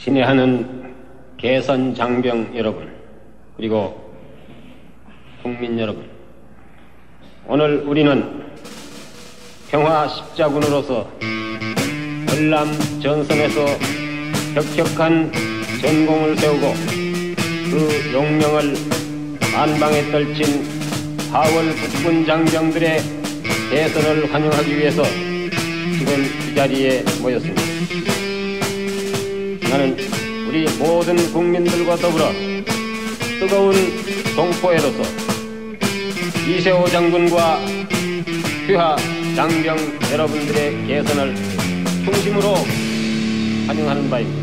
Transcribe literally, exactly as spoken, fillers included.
친애하는 개선 장병 여러분, 그리고 국민 여러분, 오늘 우리는 평화 십자군으로서 전남 전선에서 혁혁한 전공을 세우고 그 용명을 만방에 떨친 사월 국군 장병들의 개선을 환영하기 위해서 지금 이 자리에 모였습니다. 나는 우리 모든 국민들과 더불어 뜨거운 동포애로서 이세호 장군과 휴하 장병 여러분들의 개선을 중심으로 환영하는 바입니다.